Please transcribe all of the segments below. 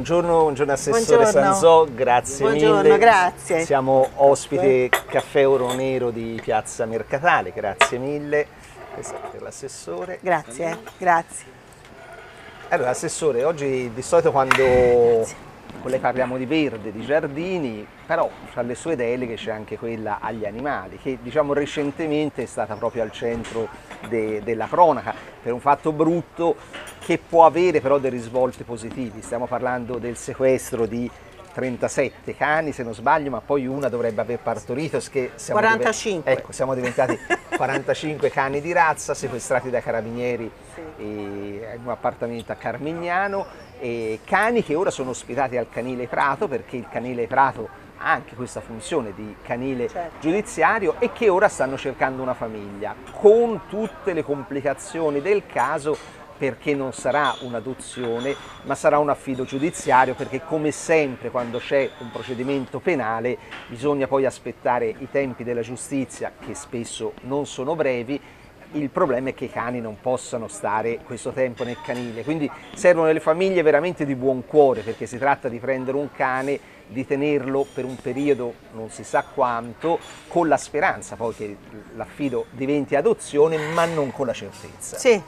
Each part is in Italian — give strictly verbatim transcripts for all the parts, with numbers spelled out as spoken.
buongiorno, buongiorno Assessore Buongiorno. Sanzò, grazie Buongiorno, mille. grazie. Siamo ospite Caffè Oro Nero di Piazza Mercatale, grazie mille. Questo è per l'Assessore. Grazie, grazie. Allora, Assessore, oggi di solito quando con lei parliamo di verde, di giardini, però tra le sue deleghe c'è anche quella agli animali, che diciamo recentemente è stata proprio al centro de, della cronaca, per un fatto brutto che può avere però dei risvolti positivi. Stiamo parlando del sequestro di trentasette cani, se non sbaglio, ma poi una dovrebbe aver partorito. Che siamo quarantacinque. Ecco, siamo diventati quarantacinque cani di razza sequestrati dai carabinieri sì. in un appartamento a Carmignano. E cani che ora sono ospitati al Canile Prato, perché il Canile Prato ha anche questa funzione di canile certo. giudiziario, e che ora stanno cercando una famiglia, con tutte le complicazioni del caso, perché non sarà un'adozione ma sarà un affido giudiziario, perché come sempre quando c'è un procedimento penale bisogna poi aspettare i tempi della giustizia, che spesso non sono brevi. Il problema è che i cani non possano stare questo tempo nel canile, quindi servono delle famiglie veramente di buon cuore, perché si tratta di prendere un cane, di tenerlo per un periodo non si sa quanto, con la speranza poi che l'affido diventi adozione, ma non con la certezza. Sì,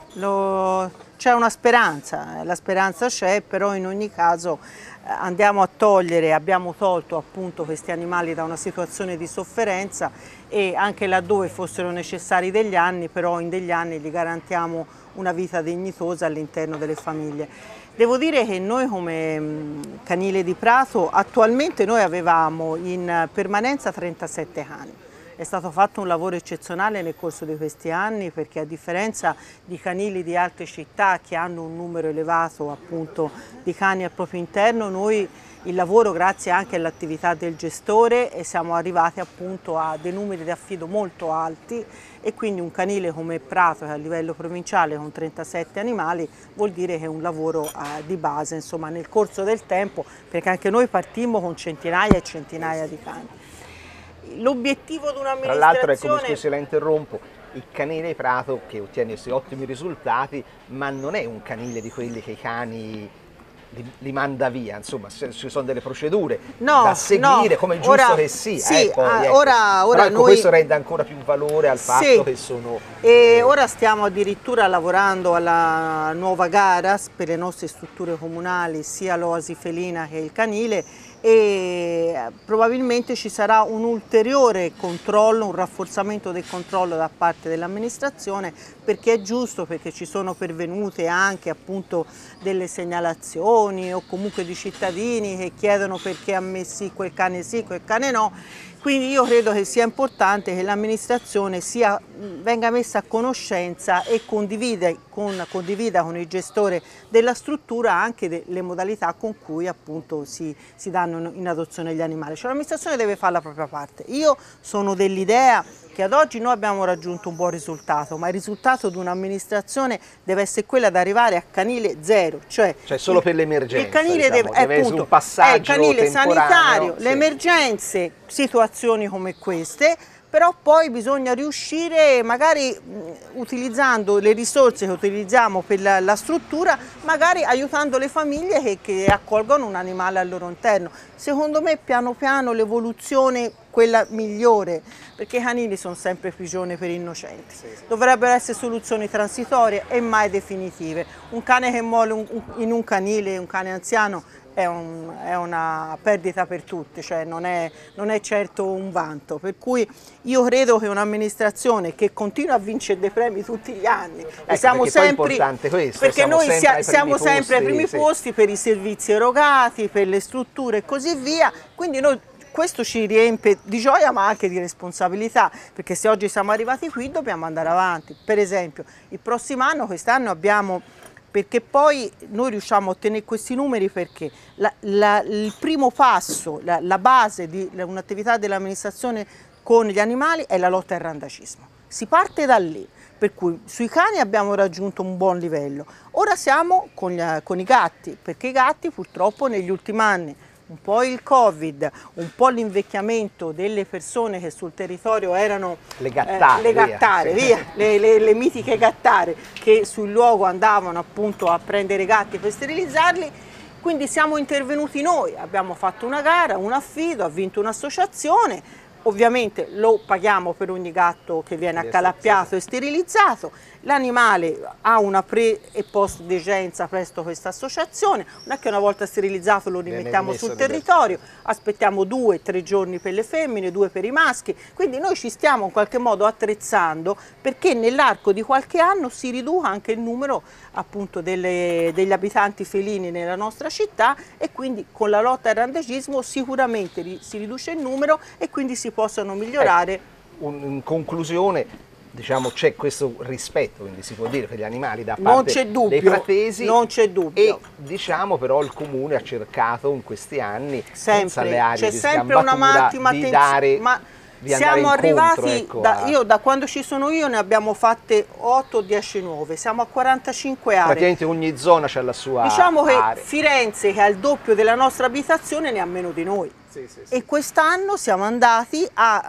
c'è una speranza, la speranza c'è, però in ogni caso andiamo a togliere, abbiamo tolto appunto questi animali da una situazione di sofferenza, e anche laddove fossero necessari degli anni, però in degli anni gli garantiamo una vita dignitosa all'interno delle famiglie. Devo dire che noi come Canile di Prato attualmente noi avevamo in permanenza trentasette cani. È stato fatto un lavoro eccezionale nel corso di questi anni, perché a differenza di canili di altre città che hanno un numero elevato appunto di cani al proprio interno, noi il lavoro, grazie anche all'attività del gestore, e siamo arrivati appunto a dei numeri di affido molto alti, e quindi un canile come Prato, che a livello provinciale con trentasette animali, vuol dire che è un lavoro eh, di base, insomma, nel corso del tempo, perché anche noi partimmo con centinaia e centinaia di cani. L'obiettivo di un'amministrazione... Tra l'altro, ecco, mi scusi se la interrompo, il Canile Prato che ottiene questi ottimi risultati, ma non è un canile di quelli che i cani li, li manda via, insomma, ci sono delle procedure no, da seguire, no. come è giusto ora, che sia. Sì, eh, poi, ah, ecco. ora, ora ecco, noi... questo rende ancora più valore al fatto sì. che sono... E eh... ora stiamo addirittura lavorando alla nuova gara per le nostre strutture comunali, sia l'Oasi Felina che il Canile, e probabilmente ci sarà un ulteriore controllo, un rafforzamento del controllo da parte dell'amministrazione, perché è giusto, perché ci sono pervenute anche appunto delle segnalazioni o comunque di cittadini che chiedono perché a me sì, quel cane sì, quel cane no. Quindi io credo che sia importante che l'amministrazione sia, venga messa a conoscenza e condivida con, condivida con il gestore della struttura anche le modalità con cui appunto si, si danno in adozione gli animali. Cioè l'amministrazione deve fare la propria parte. Io sono dell'idea che ad oggi noi abbiamo raggiunto un buon risultato, ma il risultato di un'amministrazione deve essere quella di arrivare a canile zero, cioè, cioè solo il, per l'emergenza. Il canile diciamo, deve, deve appunto, essere un passaggio è il canile sanitario, sì. le emergenze, situazioni come queste, però poi bisogna riuscire, magari utilizzando le risorse che utilizziamo per la, la struttura, magari aiutando le famiglie che, che accolgono un animale al loro interno. Secondo me piano piano l'evoluzione quella migliore, perché i canili sono sempre prigione per innocenti. Sì, sì. Dovrebbero essere soluzioni transitorie e mai definitive. Un cane che muore un, in un canile, un cane anziano, È, un, è una perdita per tutti, cioè non è, non è certo un vanto, per cui io credo che un'amministrazione che continua a vincere dei premi tutti gli anni, ecco, e siamo sempre, questo, perché siamo noi sempre sia, ai siamo primi sempre ai primi sì. posti per i servizi erogati, per le strutture e così via, quindi noi questo ci riempie di gioia ma anche di responsabilità, perché se oggi siamo arrivati qui dobbiamo andare avanti. Per esempio il prossimo anno, quest'anno abbiamo, perché poi noi riusciamo a ottenere questi numeri perché la, la, il primo passo, la, la base di un'attività dell'amministrazione con gli animali è la lotta al randacismo. Si parte da lì, per cui sui cani abbiamo raggiunto un buon livello. Ora siamo con, gli, con i gatti, perché i gatti purtroppo negli ultimi anni, un po' il Covid, un po' l'invecchiamento delle persone che sul territorio erano le gattare, eh, le, gattare via, via, sì. le, le, le mitiche gattare che sul luogo andavano appunto a prendere gatti per sterilizzarli, quindi siamo intervenuti noi, abbiamo fatto una gara, un affido, ha vinto un'associazione. Ovviamente lo paghiamo per ogni gatto che viene accalappiato e sterilizzato, l'animale ha una pre e post degenza presso questa associazione, non è che una volta sterilizzato lo rimettiamo sul territorio, aspettiamo due, tre giorni per le femmine, due per i maschi, quindi noi ci stiamo in qualche modo attrezzando perché nell'arco di qualche anno si riduca anche il numero appunto delle, degli abitanti felini nella nostra città e quindi con la lotta al randagismo sicuramente ri, si riduce il numero e quindi si possono migliorare. Ecco, in conclusione, diciamo, c'è questo rispetto, quindi si può dire, per gli animali da non parte dubbio, dei fratesi, non c'è dubbio. E diciamo però il Comune ha cercato in questi anni, senza le aree c'è di sempre una massima di dare, ma di siamo arrivati, arrivati, ecco, da, a... io da quando ci sono io ne abbiamo fatte otto o dieci nuove, siamo a quarantacinque aree. Praticamente ogni zona c'ha la sua Diciamo che area. Firenze, che ha il doppio della nostra abitazione, ne ha meno di noi. Sì, sì, sì. E quest'anno siamo andati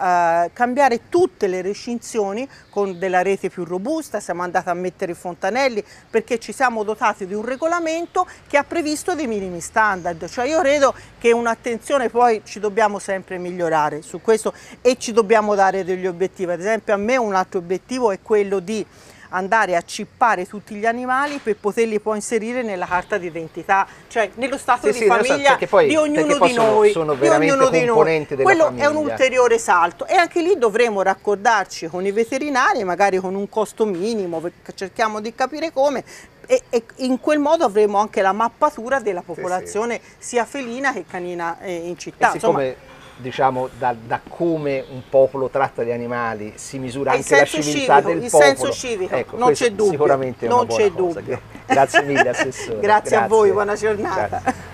a uh, cambiare tutte le recinzioni con della rete più robusta, siamo andati a mettere i fontanelli perché ci siamo dotati di un regolamento che ha previsto dei minimi standard, cioè io credo che un'attenzione, poi ci dobbiamo sempre migliorare su questo e ci dobbiamo dare degli obiettivi. Ad esempio a me un altro obiettivo è quello di andare a chippare tutti gli animali per poterli poi inserire nella carta d'identità, cioè nello stato sì, di sì, famiglia so, poi, di ognuno poi di sono, noi. Sono di veramente ognuno di noi. della Quello famiglia. È un ulteriore salto e anche lì dovremo raccordarci con i veterinari, magari con un costo minimo, cerchiamo di capire come. E, e in quel modo avremo anche la mappatura della popolazione sì, sì. sia felina che canina eh, in città. E siccome, diciamo, da, da come un popolo tratta gli animali si misura anche la civiltà civico, del il popolo. senso civico, ecco, non c'è dubbio. Sicuramente è non una buona c'è cosa. dubbio. Grazie mille Assessore. Grazie, Grazie a voi, buona giornata. Grazie.